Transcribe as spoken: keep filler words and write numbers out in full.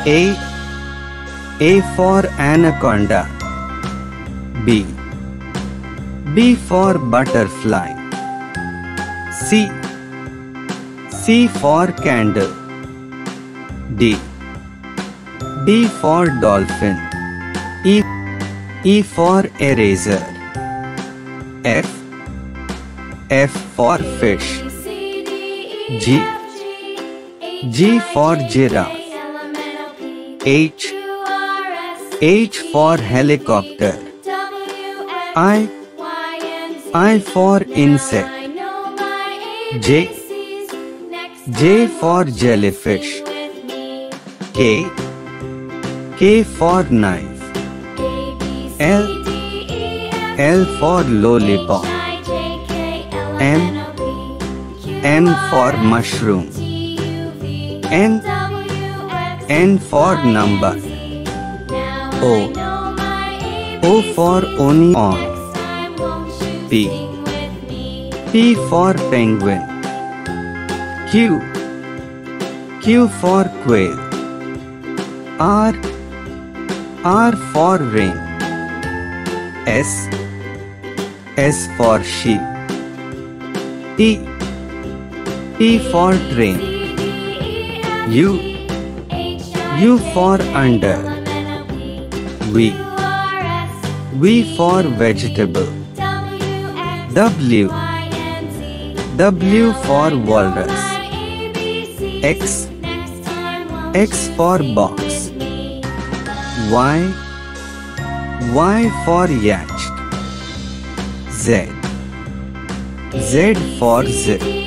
A. A for anaconda. B. B for butterfly. C. C for candle. D. D for dolphin. E. E for eraser. F. F for fish. G. G for giraffe. H. H for helicopter. I. I for insect. J. J for jellyfish. K. K for knife. L. L for lollipop. M. M for mushroom. N. N for number. O. O for onion. P. P for penguin. Q. Q for quail. R. R for rain. S. S for sheep. T. T for train. U. U for under. V. V for vegetable. W. W for walrus. X. X for box. Y. Y for yacht. Z. Z for zip.